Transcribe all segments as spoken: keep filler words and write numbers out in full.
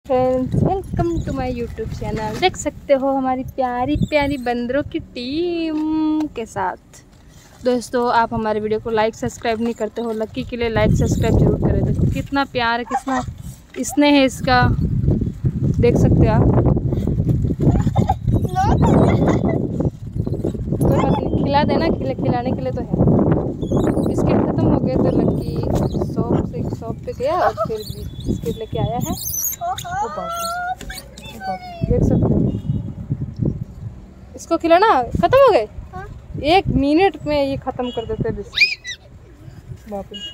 Friends, welcome to my YouTube channel. देख सकते हो हमारी प्यारी प्यारी बंदरों की टीम के साथ। दोस्तों, आप हमारे वीडियो को लाइक सब्सक्राइब नहीं करते हो, लक्की के लिए लाइक सब्सक्राइब जरूर करें। देखो कितना प्यार है, कितना स्नेह है इसका, देख सकते हो आप। कोई बात नहीं, खिला देना, खिला खिलाने के लिए तो है। बिस्किट ख़त्म हो गए तो लक्की शॉप से शॉप पे गया और फिर बिस्किट लेके आया है। ओ बाप रे, ओ बाप रे, देख सकते हो। इसको खिलाना खत्म हो गए। हाँ? एक मिनट में ये खत्म कर देते हैं बिस्किट। बाप रे,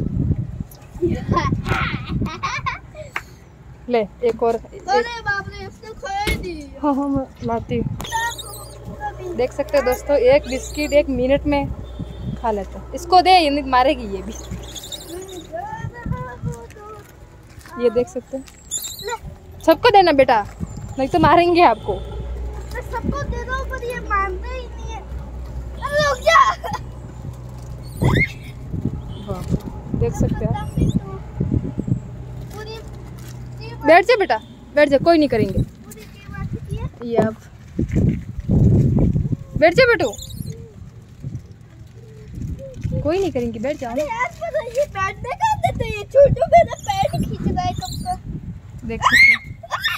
ले एक और। अरे बाप रे, इसने खोई दी। हाँ हाँ मैं लाती हूँ। देख सकते हो दोस्तों, एक बिस्किट एक मिनट में खा लेता है। इसको दे, ये मारेगी ये भी। ये देख सकते हो, सबको देना बेटा, नहीं तो मारेंगे आपको। मैं सबको दे दो पर ये मानते ही नहीं है। अरे रुक जा। देख सकते हो, बैठ जा बेटा, बैठ जा, कोई नहीं करेंगे। ये अब बैठ जा बेटू, कोई नहीं करेंगे, बैठ जाओ। ये बैठने का देते, ये छोटू मेरा पैर खींच रहा है कब का। देख सकते हो,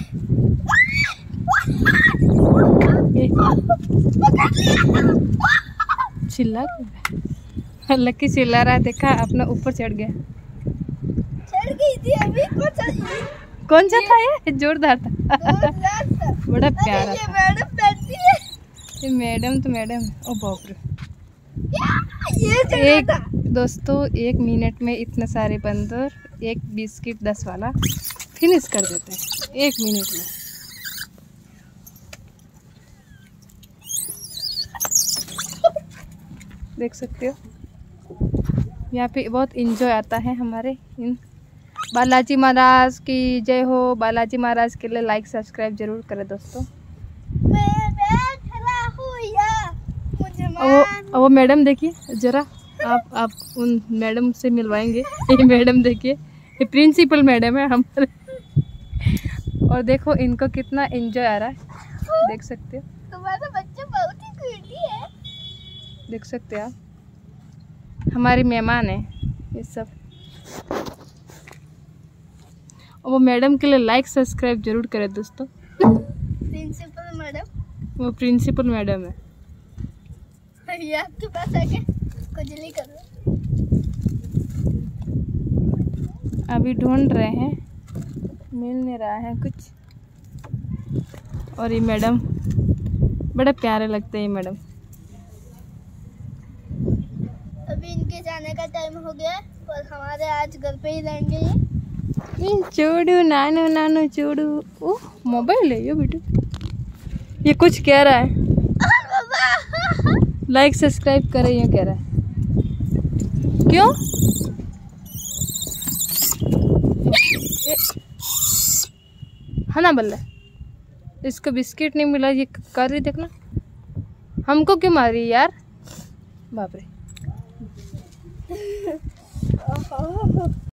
चिल्ला लक्की चिल्ला रहा है, देखा अपना ऊपर चढ़ गया। चढ़ गई थी अभी। कौन सा था ये? जोरदार था, जोरदार था। बड़ा प्यारा ये था। मैडम बैठती है। ये मैडम तो मैडम। ओ बाप रे, ये एक दोस्तों एक मिनट में इतने सारे बंदर एक बिस्किट दस वाला फिनिश कर देते हैं एक मिनट में। देख सकते हो, यहाँ पे बहुत इंजॉय आता है हमारे इन। बालाजी महाराज की जय हो। बालाजी महाराज के लिए लाइक सब्सक्राइब जरूर करें दोस्तों। मैं बैठ रहा हूँ या मुझे वो वो मैडम देखिए जरा, आप आप उन मैडम से मिलवाएंगे। ये मैडम देखिए, ये प्रिंसिपल मैडम है हमारे। और देखो इनको कितना एंजॉय आ रहा है, देख सकते हो। तुम्हारा बच्चा बहुत ही क्यूटी है। देख सकते हो आप, हमारी मेहमान है ये सब। और वो मैडम के लिए लाइक सब्सक्राइब जरूर करें दोस्तों। प्रिंसिपल मैडम, वो प्रिंसिपल मैडम है। ये आपके पास आके खुजली कर लो। अभी ढूंढ रहे हैं, मिल नहीं रहा है कुछ। और ये मैडम बड़े प्यारे लगते हैं ये मैडम। अभी इनके जाने का टाइम हो गया, पर हमारे आज घर पे ही रहेंगे ये। चूड़ू नानू नानू चूड़ू। ओह मोबाइल है ये बेटू, ये कुछ कह रहा है। लाइक सब्सक्राइब करें ये कह रहा है। क्यों? है ना बल्ला, इसको बिस्किट नहीं मिला, ये कर रही देखना। हमको क्यों मारी यार, बाप रे।